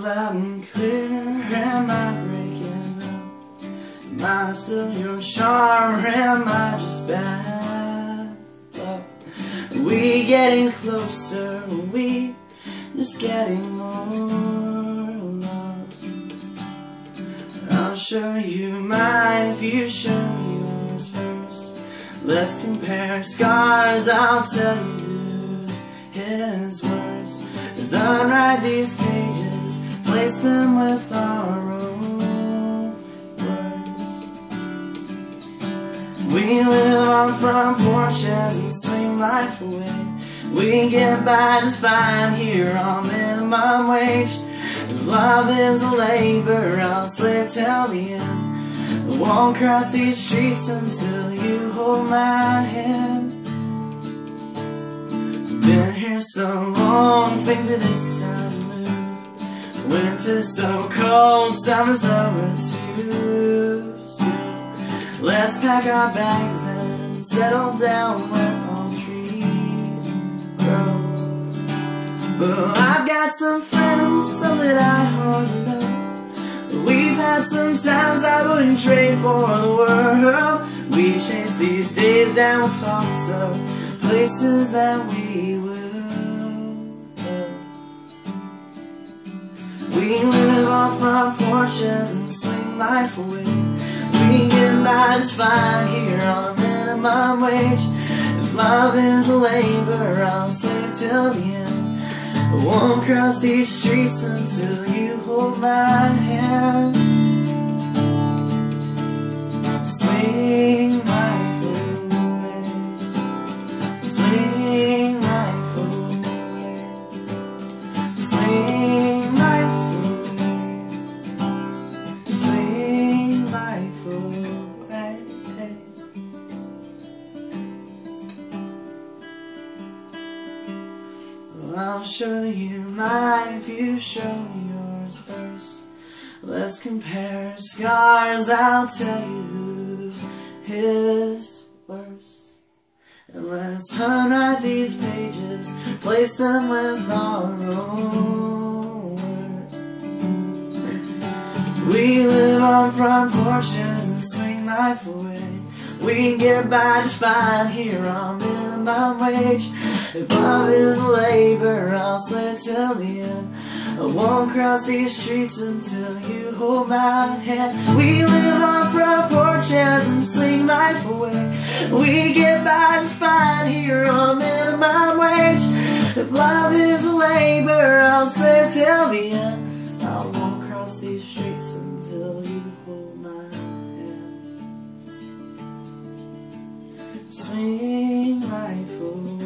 loud and clear. Am I breaking up? Am I still your charm, or am I just bad luck? Are we getting closer? Are we just getting more lost? I'll show you mine if you show me yours first. Let's compare scars, I'll tell you whose is worse. As unwrite these pages, place them with our own words. We live on front porches and swing life away. We get by just fine here on minimum wage. If love is a labor, I'll slave till the end. I won't cross these streets until you hold my hand. Been here so long, think that it's time to move. Winter's so cold, summer's over too soon. Let's pack our bags and settle down where palm trees grow. Well, I've got some friends, some that I hardly know. We've had some times I wouldn't trade for the world. We chase these days down with talks of places that we will go. We live on front porches and swing life away. We get by just fine here on minimum wage. If love is a labor, I'll slave till the end. I won't cross these streets until you hold my hand. Swing life away, swing life away, swing life away, swing life away. I'll show you mine if you show me yours first. Let's compare scars, I'll tell you whose is worse. And let's unwrite these pages, place them with our own words. We live on front porches and swing life away. We can get by just fine here on minimum wage. If love is a labor, I'll slave till the end. I won't cross these streets until you hold my hand. We live on front porches and swing life away. We get by just fine here on minimum wage. If love is a labor, I'll slave till the end. I won't cross these streets until you hold my hand. Swing life away.